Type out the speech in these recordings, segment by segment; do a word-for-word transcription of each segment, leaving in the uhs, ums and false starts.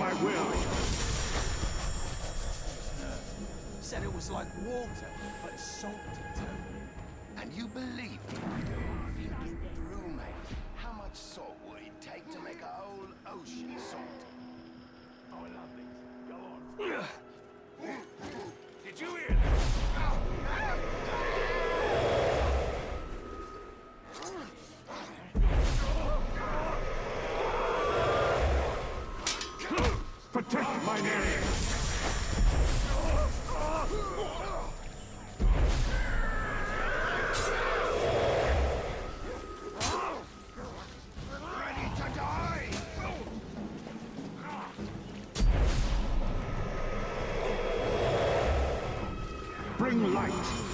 I will. Said it was like water, but salty too. And you believe me? Brewmate, how much salt would it take to make a whole ocean salty? Oh, I love this. Go on. Did you hear that? Protect my name! Ready to die? Bring light!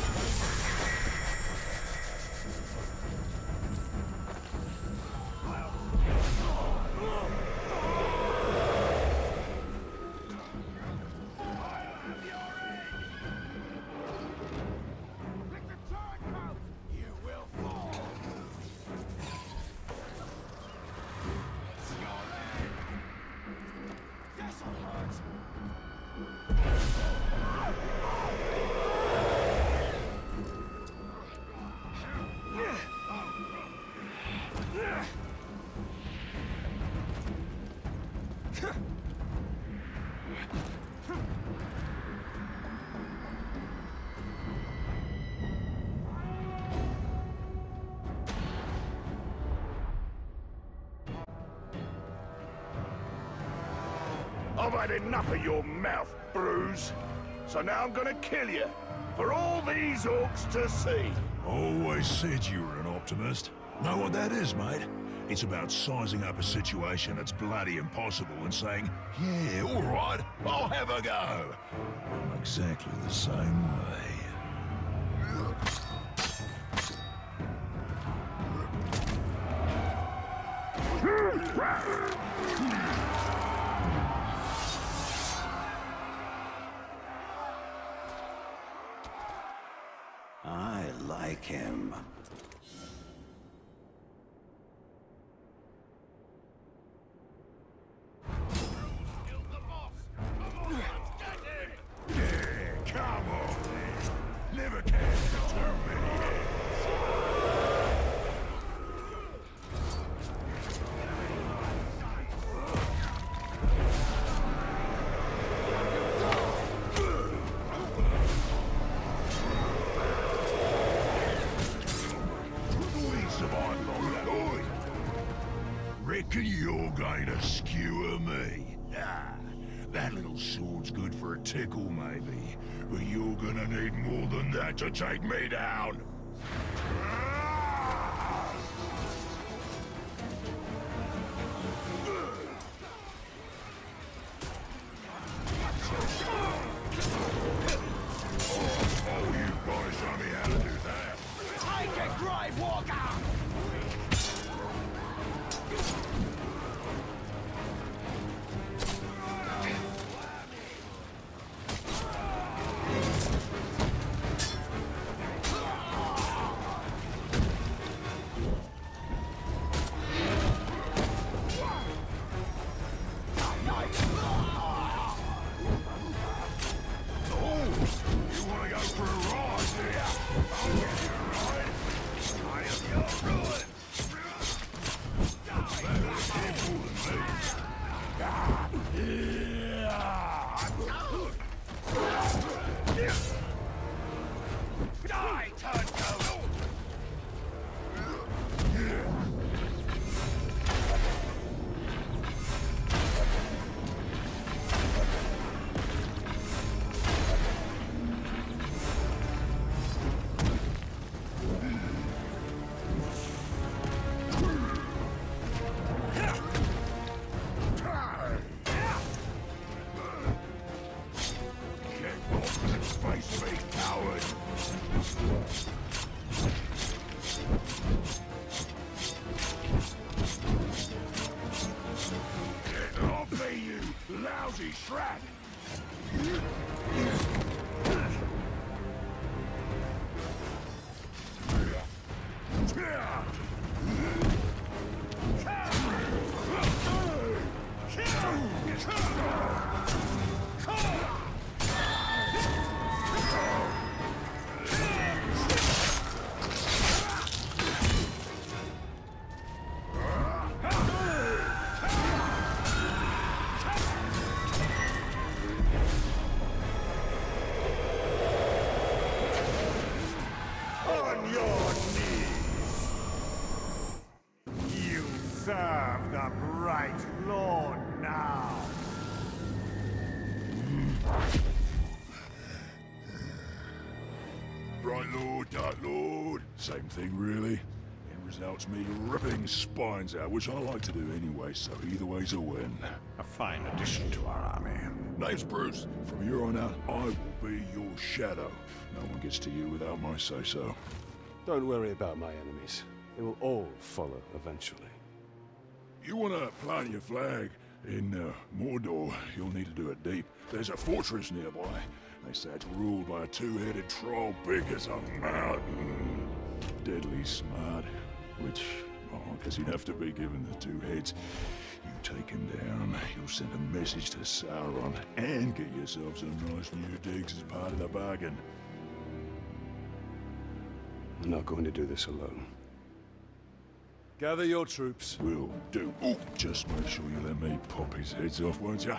I've had enough of your mouth, Bruise. So now I'm gonna kill you, for all these orcs to see. Always said you were an optimist. Know what that is, mate? It's about sizing up a situation that's bloody impossible and saying, yeah, all right, I'll have a go. I'm exactly the same way. I like him. Yeah, come on, then. Never cast too many heads. We survived long that, oi. Reckon you're going to skewer me? Ah, that little sword's good for a tickle, maybe. But you're gonna need more than that to take me down. Oh, you've got to show me how to do that. Take it, Grey Walker! You want to go for a ride, do ya? I'll give you a ride. I am your your knees. You serve the Bright Lord now. Bright Lord, Dark Lord. Same thing, really. It results me ripping spines out, which I like to do anyway, so either way's a win. A fine addition to our army. Name's Bruce. From here on out, I will be your shadow. No one gets to you without my say-so. Don't worry about my enemies. They will all follow eventually. You want to plant your flag in uh, Mordor, you'll need to do it deep. There's a fortress nearby. They say it's ruled by a two-headed troll big as a mountain. Deadly smart, which, oh, because he'd have to be given the two heads. You take him down, you'll send a message to Sauron, and get yourself some nice new digs as part of the bargain. I'm not going to do this alone. Gather your troops. Will do. Oh, just make sure you let me pop his heads off, won't ya?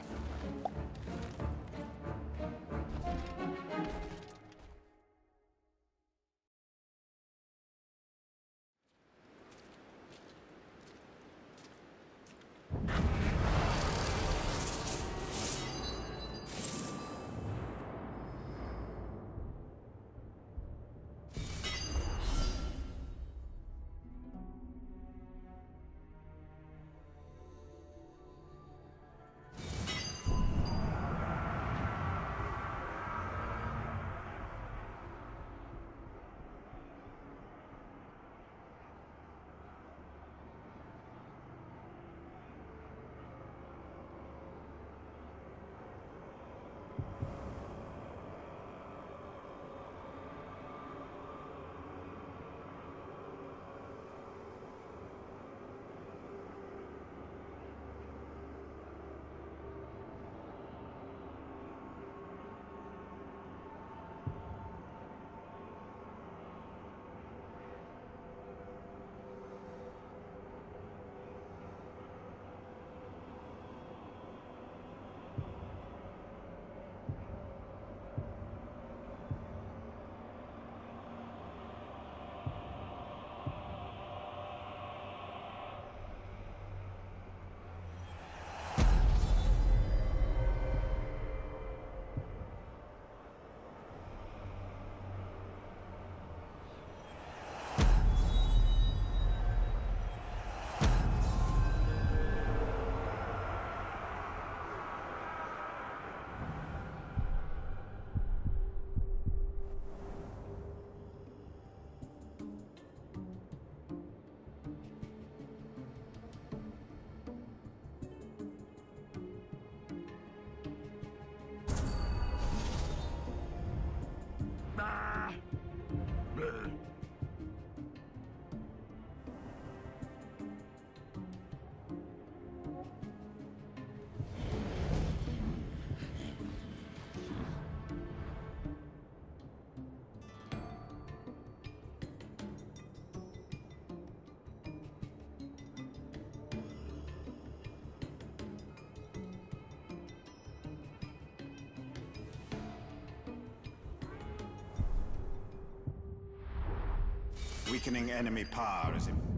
Weakening enemy power is in.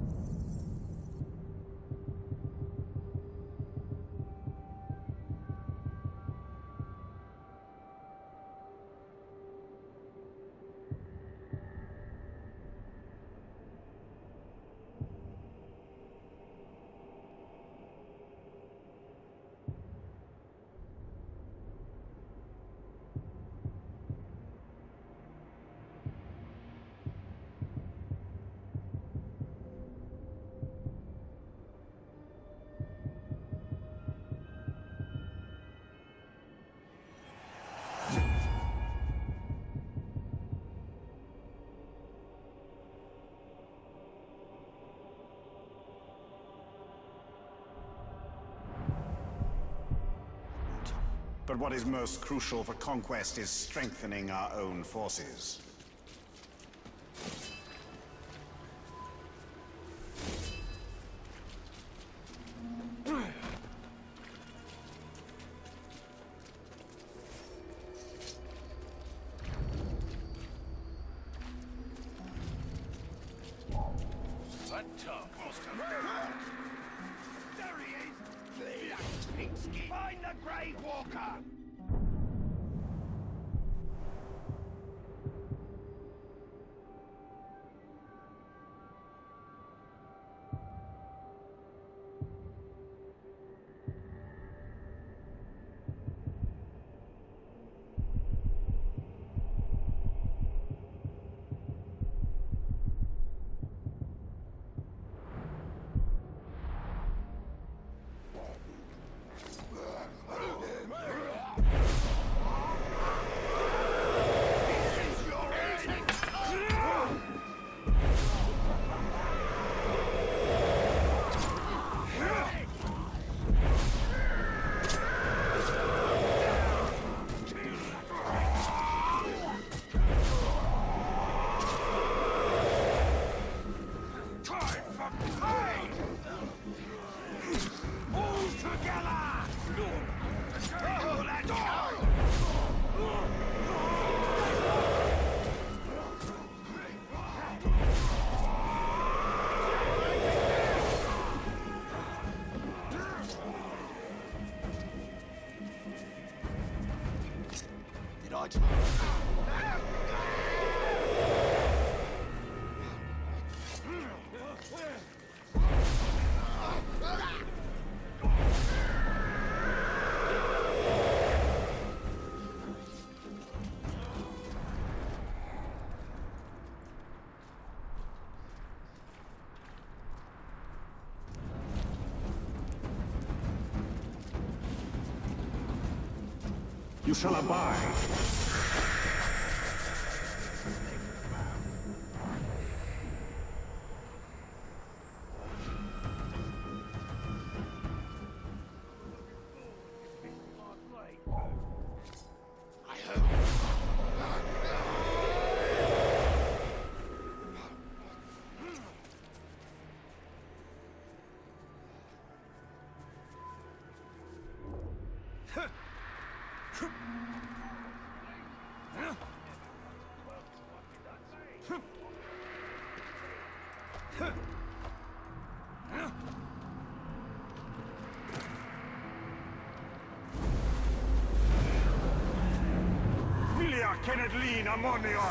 But what is most crucial for conquest is strengthening our own forces. tongue must have... There he is! Black pigskin! Find the Grave Walker! You shall abide. Milia Kennedlin Amonion!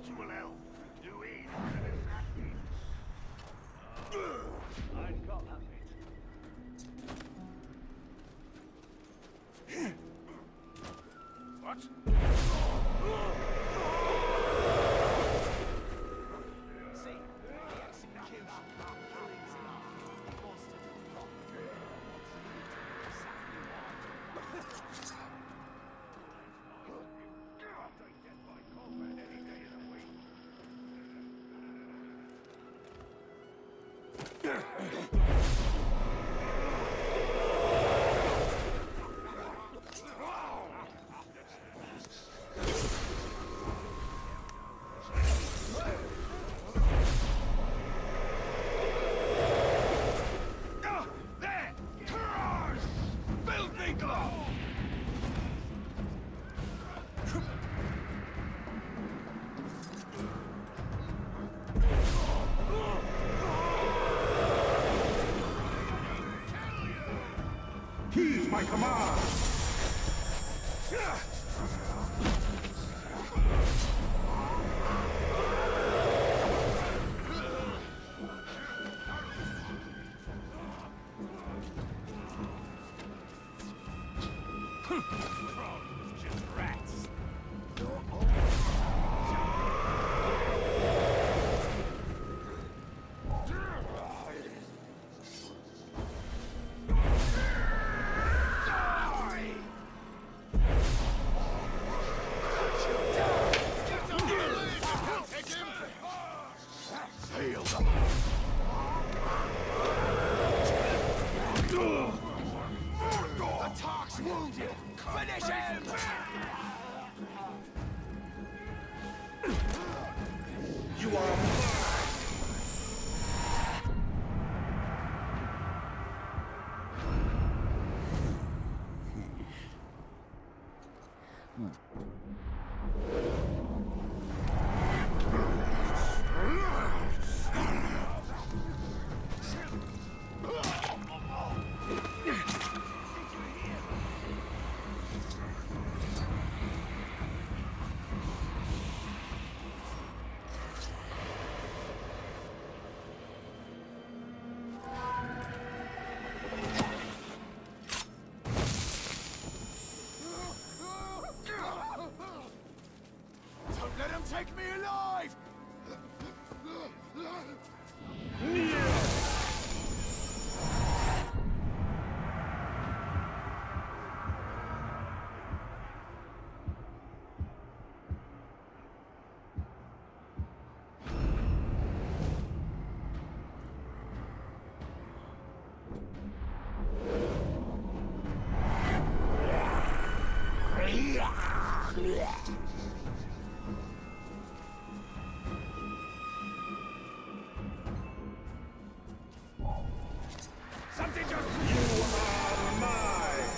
spiritual elf who is an assassin. I got that bit. What? See, the execution killings in art. He wants to do wrong. He wants to do exactly right. I'll take death by combat any day of the week. Ah, there! Curse! Filthy glove! Heed my command! Just rats. Hail them! The Tark's wounded! Finish him! You are Don't let him take me alive! something just... You are mine!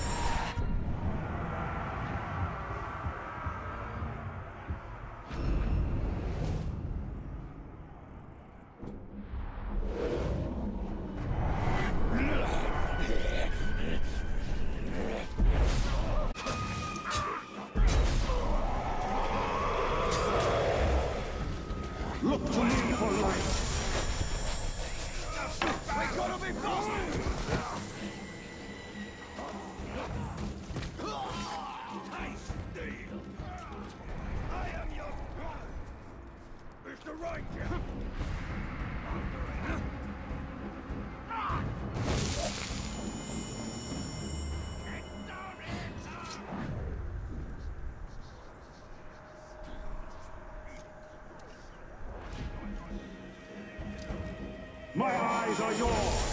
Look to me for light! They gotta be faster! I steal! I am your brother! Mister Ranger! My eyes are yours!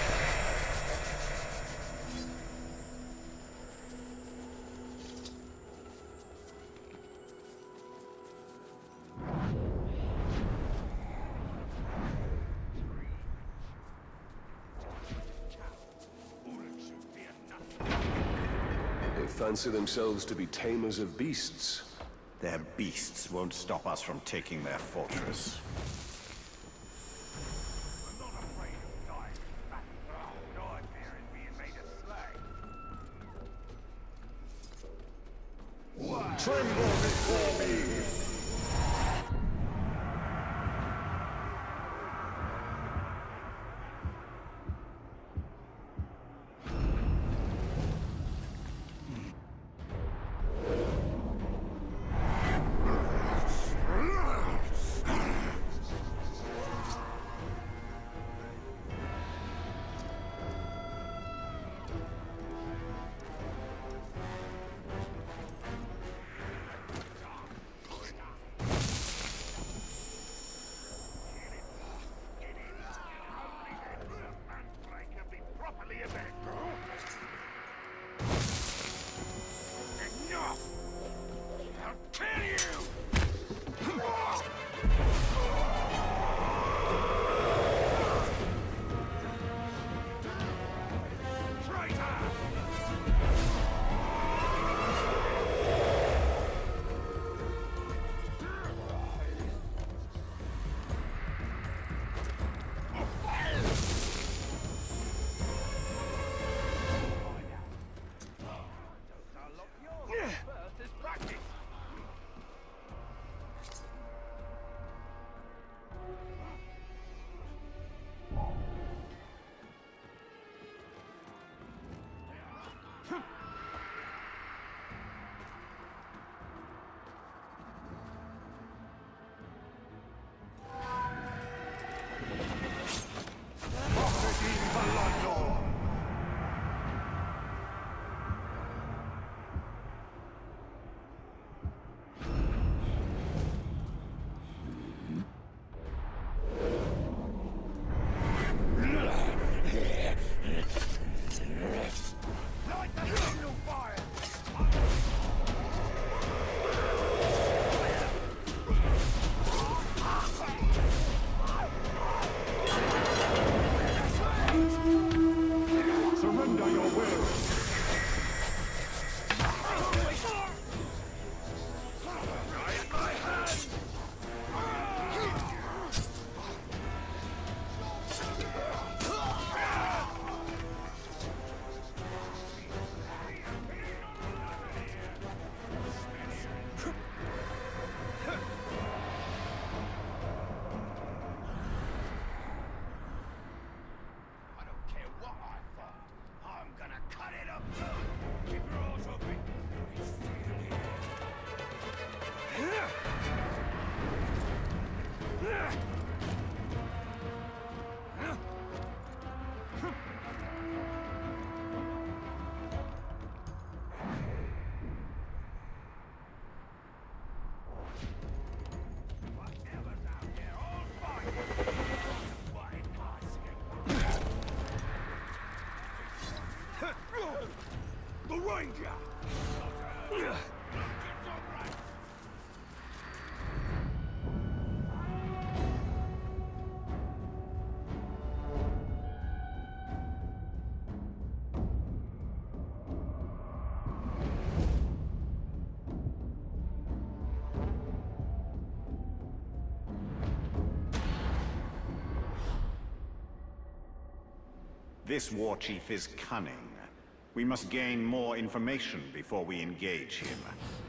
They fancy themselves to be tamers of beasts. Their beasts won't stop us from taking their fortress. I'm not afraid of dying in battle. What I fear is being made a slave. Tremble before me! This war chief is cunning. We must gain more information before we engage him.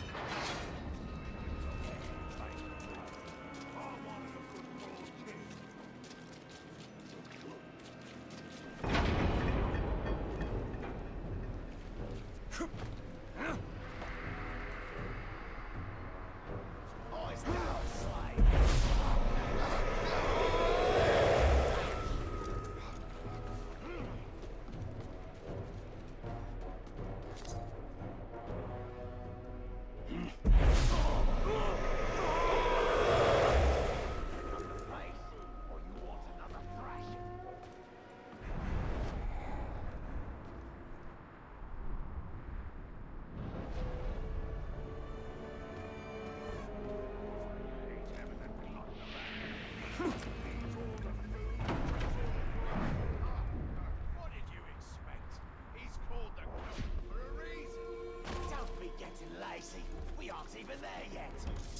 What did you expect? He's called the Goat for a reason. Don't be getting lazy. We aren't even there yet.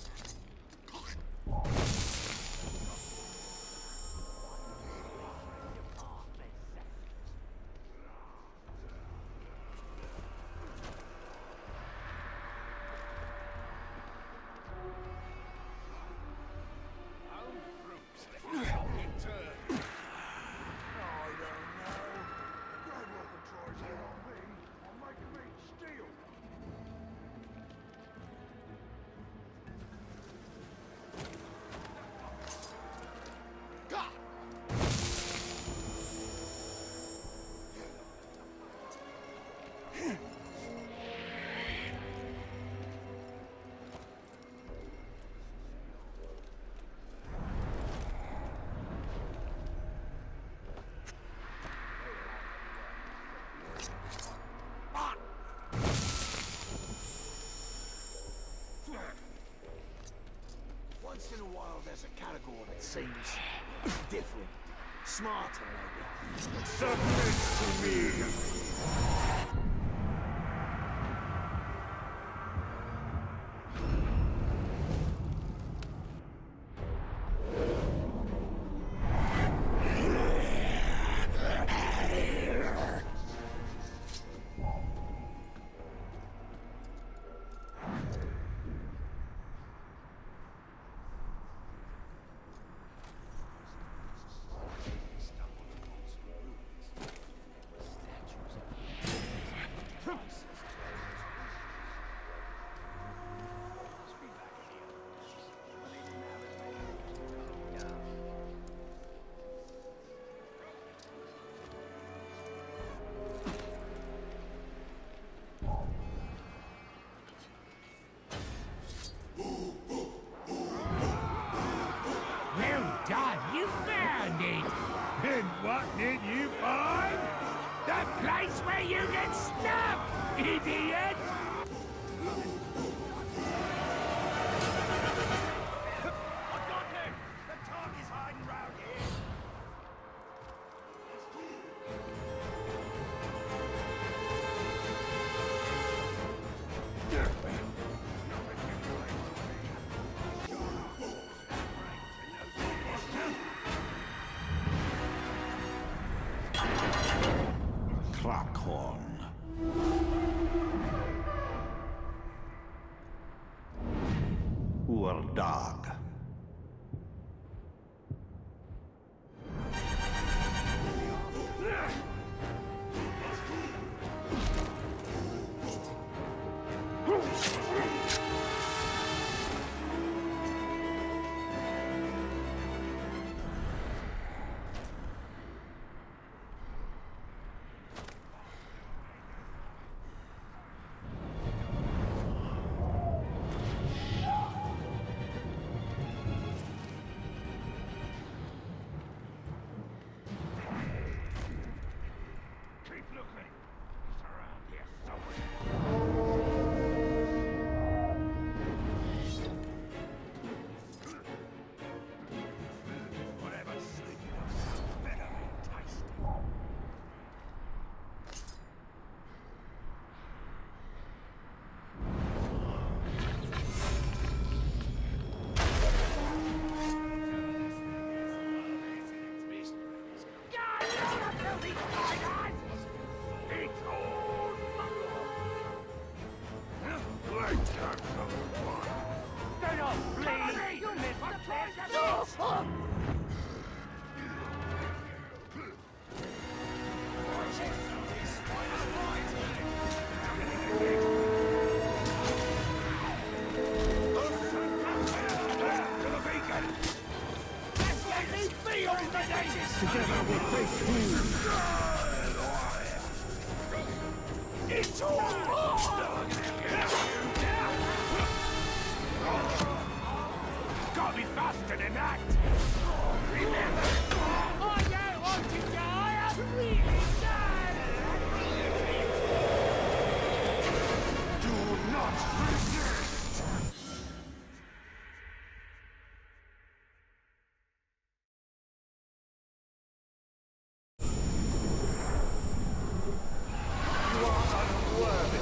Once in a while, there's a category that seems different, smarter, maybe. Submit to me! You found it! And what did you find? The place where you get snuffed, idiot! I got him! The target's hiding round here! Crackhorn. Urdag. Together we face doom. It's all Gotta be faster than that. Remember, I don't want to die. I'm really sad. Do not resist! You are unworthy.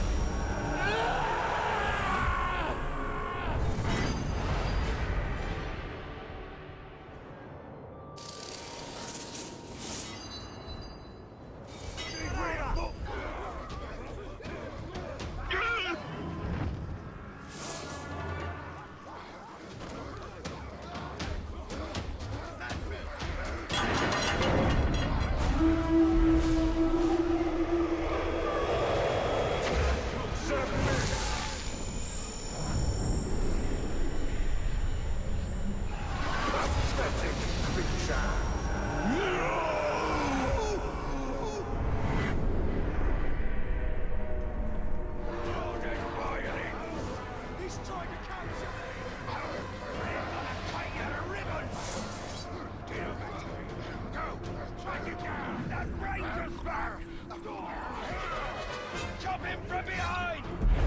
Chop him from behind!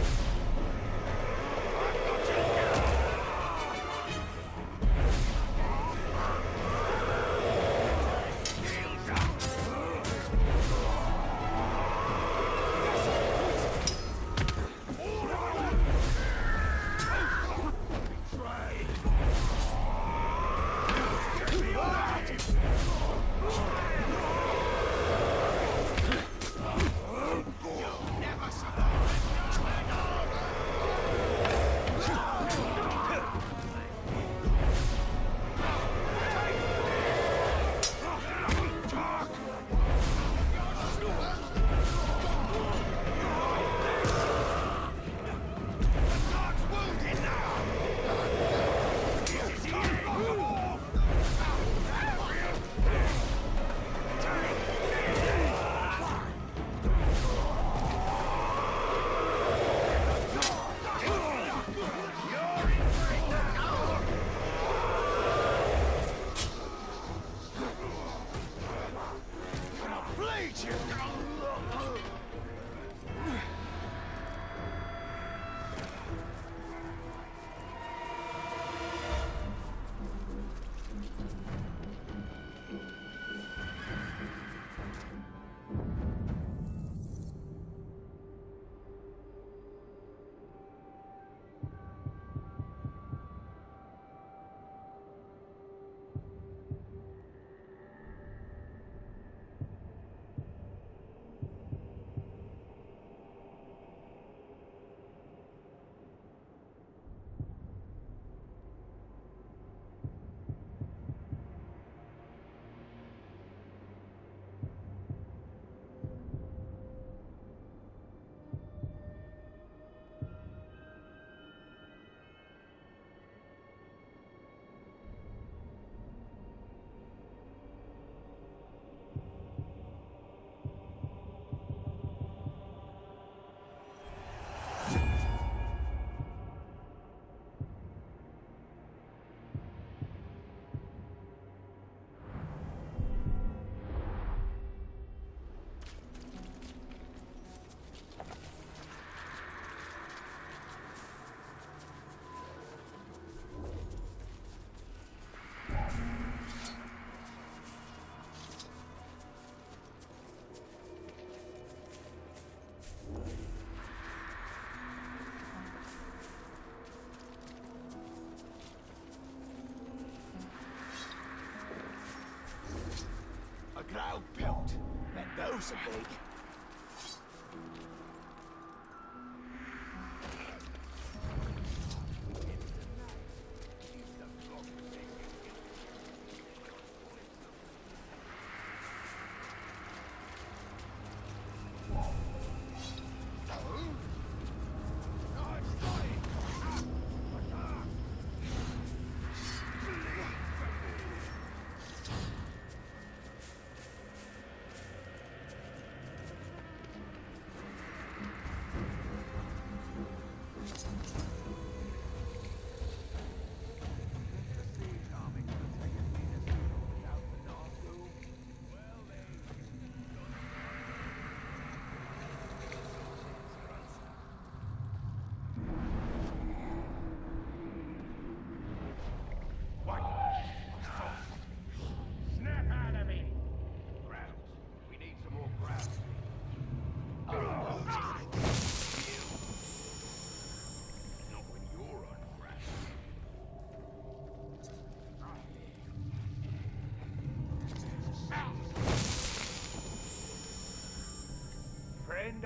Cloud pelt. Bet those are big.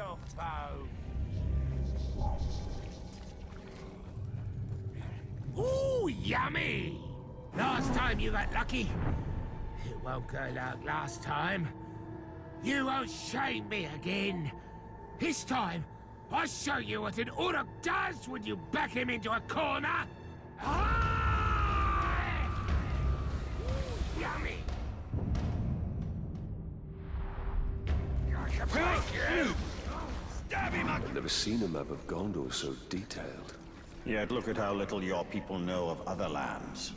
soft bones. Ooh, yummy! Last time you got lucky. It won't go like last time. You won't shame me again. This time, I'll show you what an Uruk does when you back him into a corner. Ah! Ooh, yummy! I can break you! Stab him! I've never seen a map of Gondor so detailed. Yet look at how little your people know of other lands.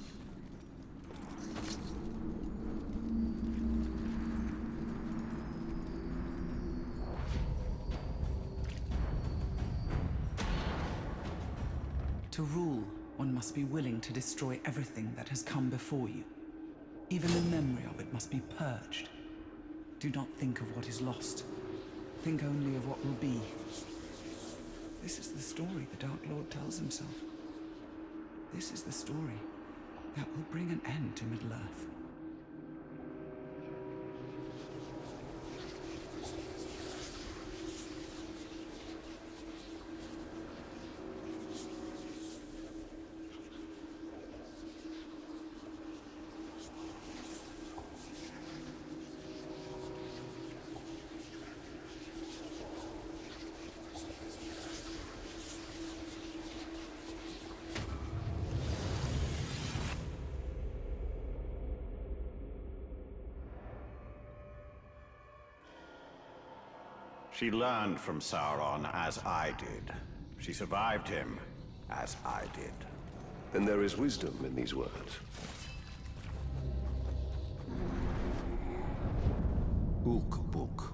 To rule, one must be willing to destroy everything that has come before you. Even the memory of it must be purged. Do not think of what is lost. Think only of what will be. This is the story the Dark Lord tells himself. This is the story that will bring an end to Middle-earth. She learned from Sauron as I did. She survived him as I did. Then there is wisdom in these words. Ukbuk.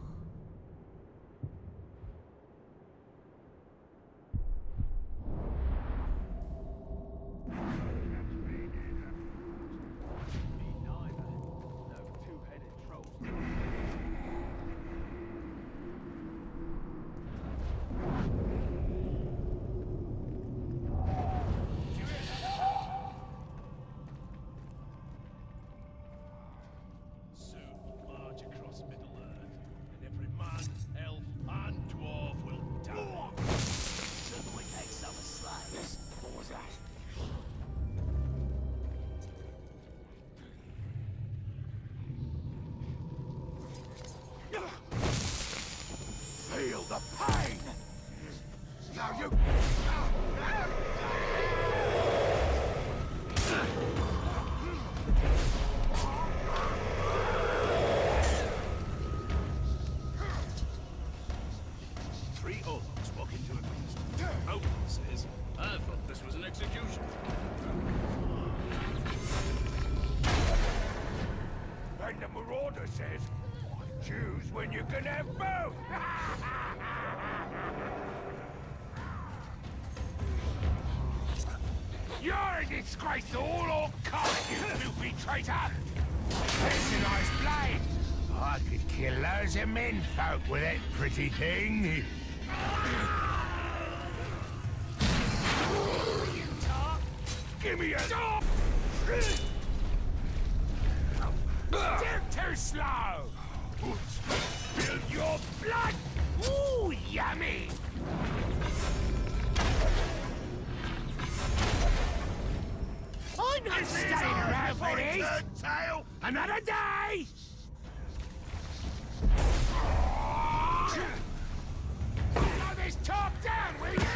Feel the pain! Now you... Three orcs walk into a feast. Odin says, I thought this was an execution. And the Marauder says, choose when you can have both! You're a disgrace to all Orc cult, you filthy traitor! There's a nice blade. I could kill loads of menfolk with that pretty thing. You talk? Give me a... Stop! They're too slow! Spill your blood! Ooh, yummy! I'm not staying around for this! Tail! Another day! Slow this talk down, will you?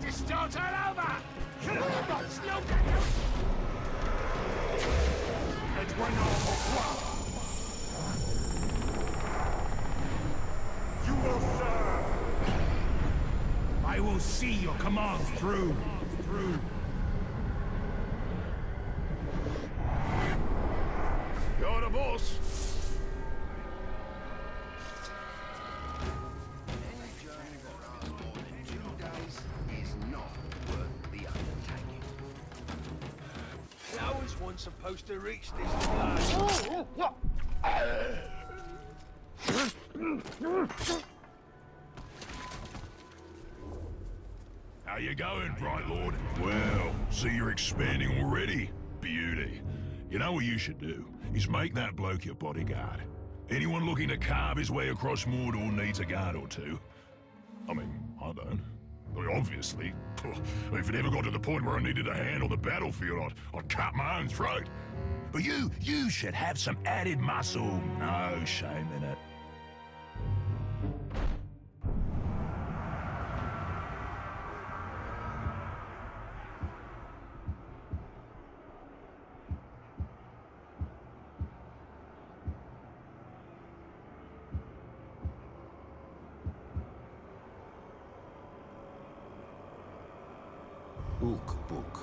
You start all over! Et bueno qua. You will serve. I will see your commands through. Through. You're the boss. How is one supposed to reach this place? How you going, Bright Lord? Well, see you're expanding already. Beauty. You know what you should do? Is make that bloke your bodyguard. Anyone looking to carve his way across Mordor needs a guard or two. I mean, I don't. I mean, obviously. If it ever got to the point where I needed a hand on the battlefield, I'd, I'd cut my own throat. But you, you should have some added muscle. No shame in it. Ook-book.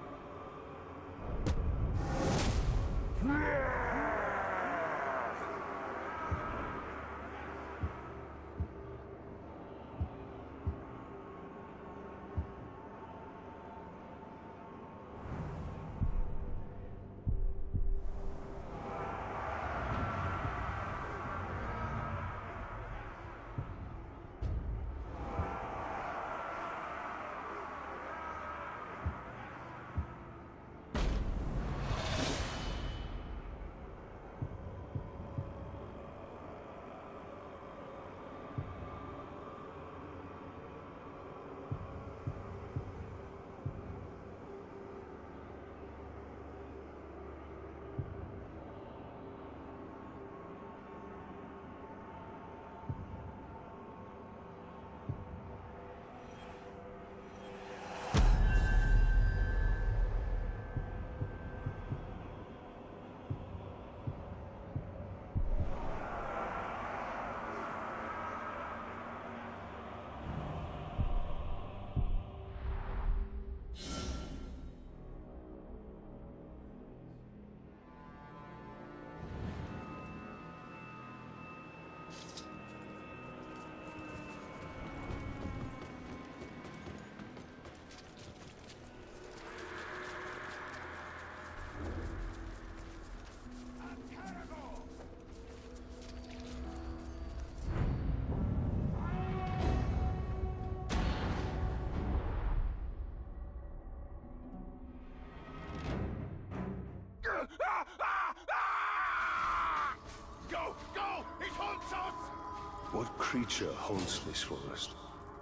Go, go! It haunts us! What creature haunts this forest?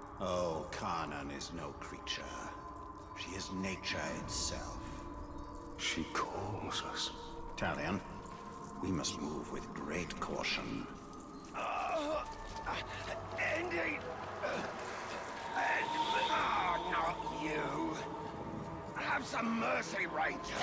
Oh, Kanan is no creature. She is nature itself. She calls us. Talion, we must move with great caution. Uh, Andy! Uh, oh, not you! Have some mercy, Ranger!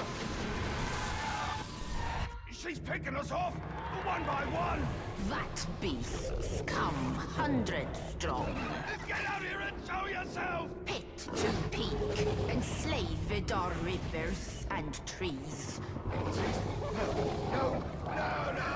She's picking us off, one by one! That beasts come hundreds strong. Get out here and show yourself! Pit to peak, enslave Vidar rivers and trees. No, no, no!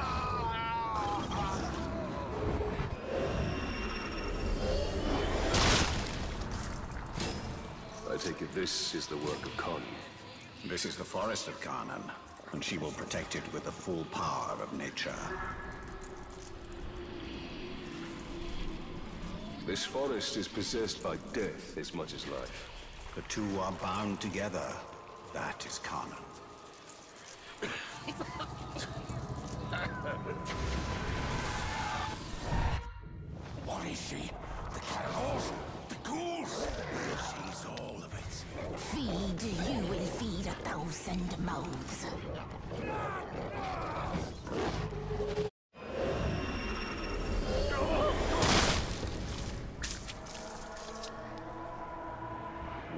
I take it this is the work of Khan. This is the forest of Kanan, and she will protect it with the full power of nature. This forest is possessed by death as much as life. The two are bound together. That is Kanan. What is she? The Caragors? The ghouls? She's all of it. Feed, you will feed a thousand mouths.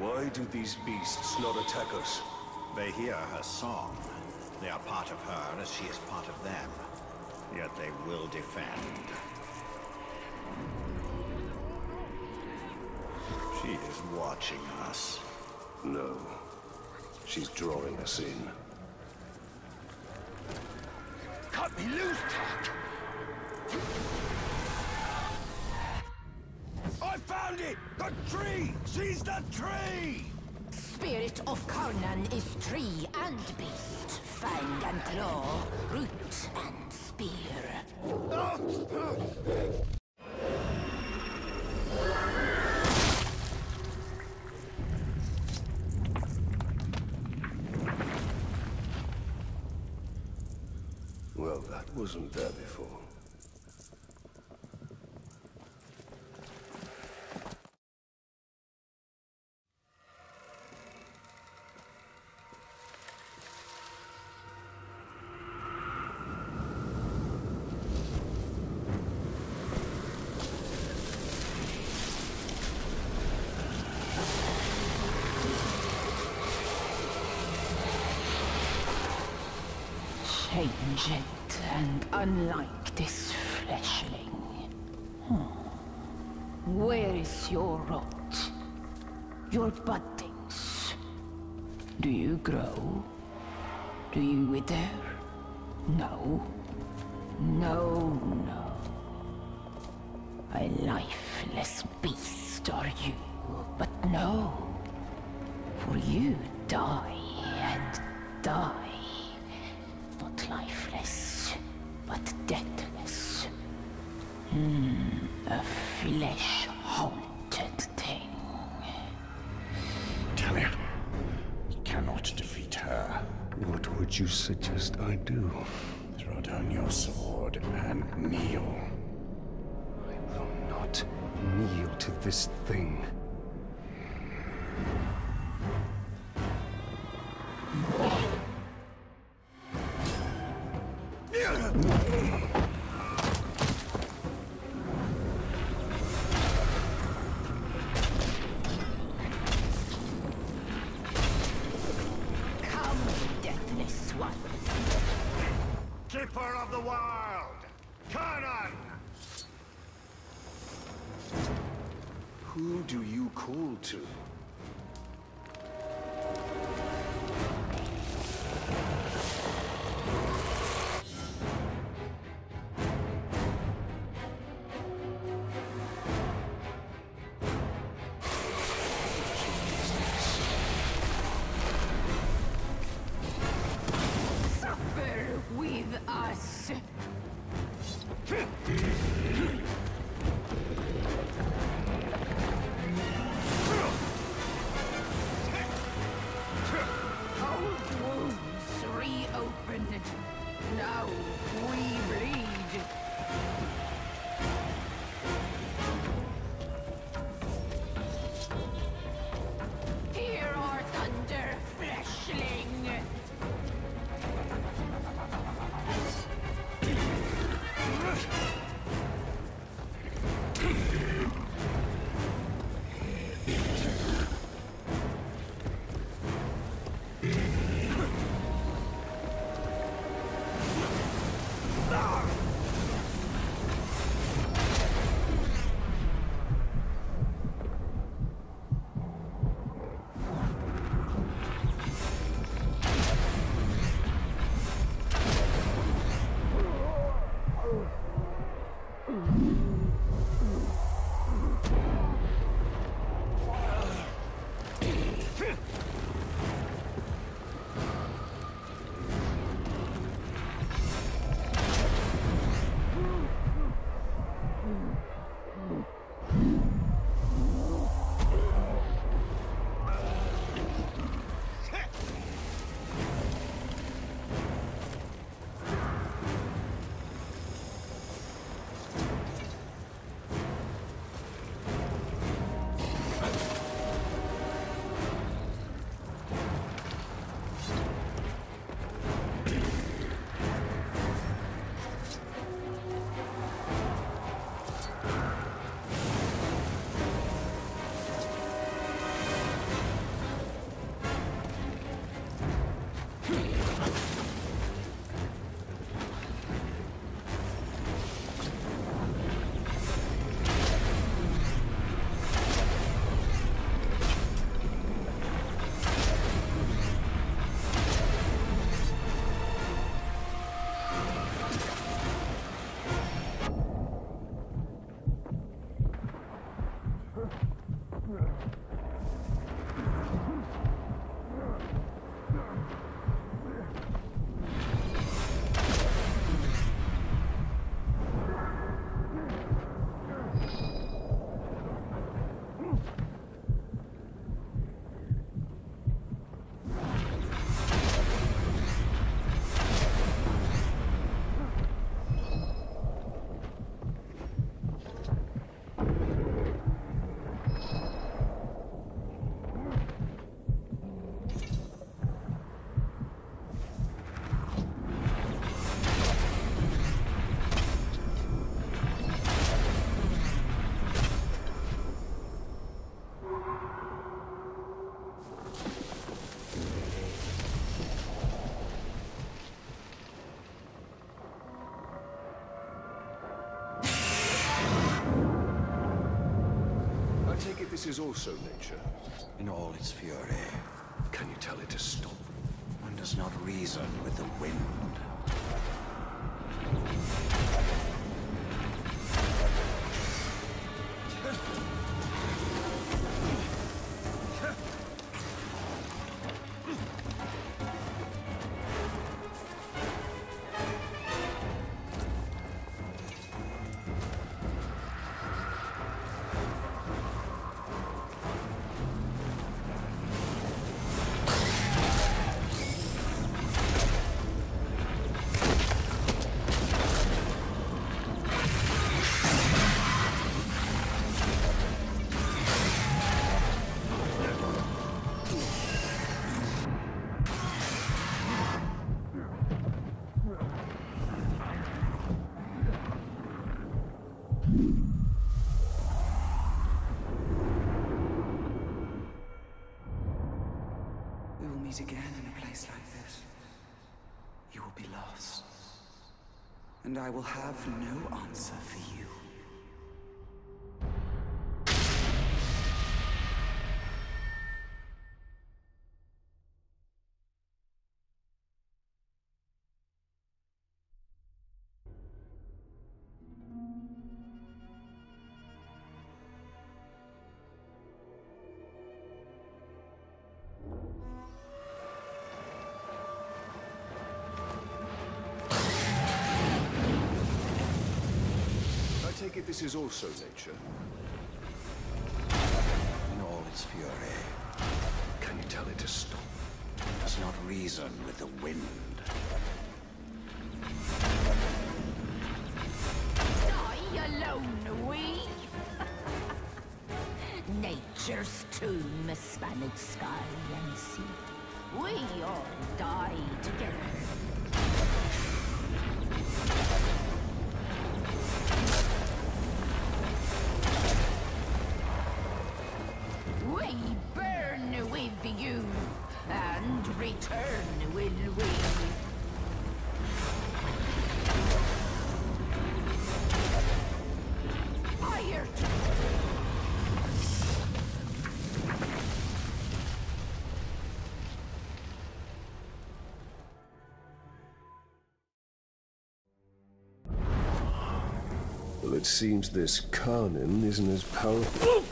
Why do these beasts not attack us? They hear her song. They are part of her as she is part of them. Yet they will defend. She is watching us. No. She's drawing us in. Cut me loose, Tuck! I found it! The tree! She's the tree! Spirit of Karnan is tree and beast, fang and claw, root and spear. Well, that wasn't there before. Changed and unlike this fleshling. Hmm. Where is your rot? Your buddings? Do you grow? Do you wither? No. No, no. A lifeless beast are you, but no. For you die and die. Not lifeless, but deathless. Hmm, a flesh-haunted thing. Talia, we cannot defeat her. What would you suggest I do? Throw down your sword and kneel. I will not kneel to this thing. Come, deathless one. Keeper of the Wild! Kanan! Who do you call to? Suffer with us. is also nature? In all its fury. Can you tell it to stop? One does not reason with the wind. We will meet again in a place like this. You will be lost. And I will have no answer for you. I take it this is also nature? In all its fury. Can you tell it to stop? One does not reason with the wind. Die alone, we. Nature's tomb spanned sky and sea. We all die together. We burn with you, and return will we. Fire to Well, it seems this Karnan isn't as powerful.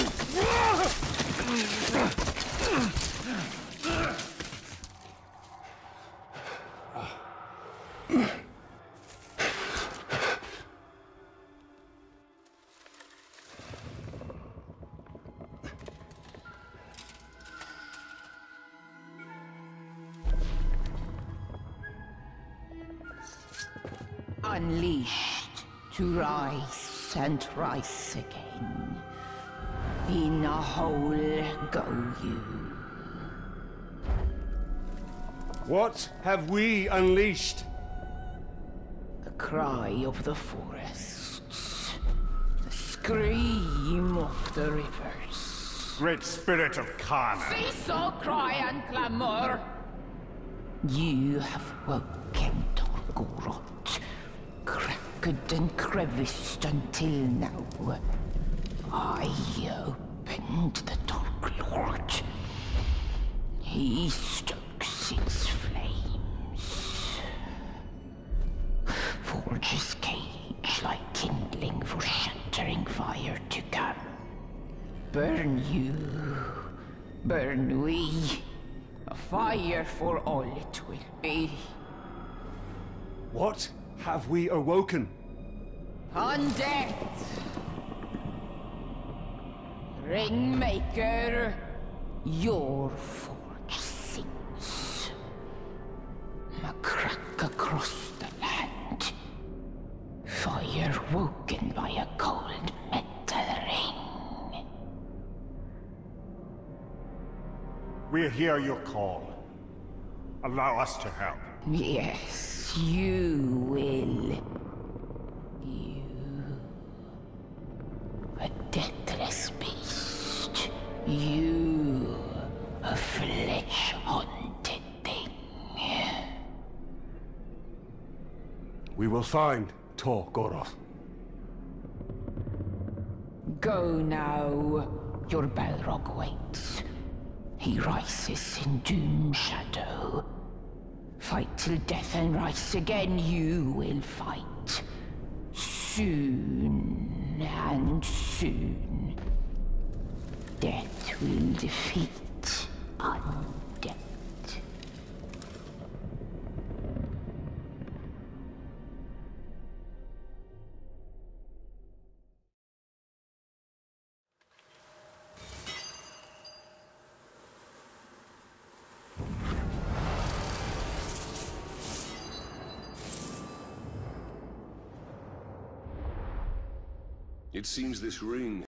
unleashed to rise and rise again. In a hole go you. What have we unleashed? The cry of the forests. The scream of the rivers. Great spirit of Karnan. Cease all cry and clamor! You have woken Torgorot, cracked and creviced until now. I opened the Dark Lord. He stokes its flames. Forges cage like kindling for shattering fire to come. Burn you, burn we. A fire for all it will be. What have we awoken? Undead! Ringmaker, your forge sings. A crack across the land. Fire woken by a cold metal ring. We hear your call. Allow us to help. Yes, you will. You... A deathless beast. You... A flesh-haunted thing. We will find Torgorot. Go now, Your Balrog waits. He rises in doom shadow. Fight till death and rise again, you will fight. Soon and soon. Death will defeat undead. It seems this ring